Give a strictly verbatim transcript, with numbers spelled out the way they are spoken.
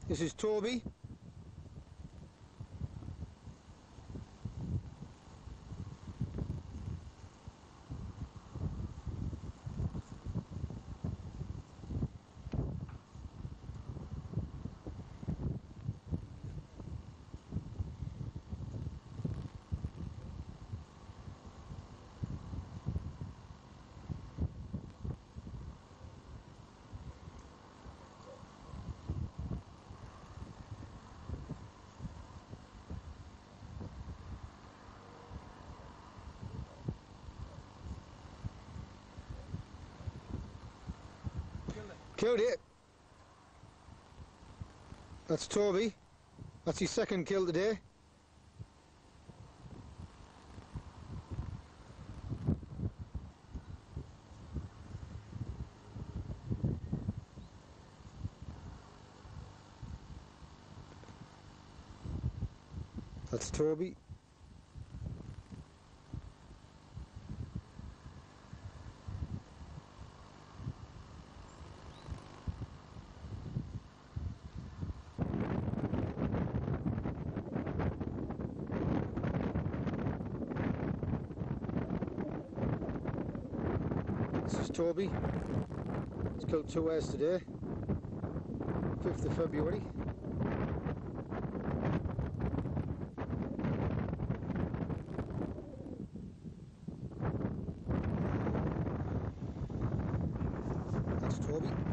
This is Toby. Killed it. That's Toby. That's his second kill today. That's Toby. This is Toby. He's killed two hares today. fifth of February. That's Toby.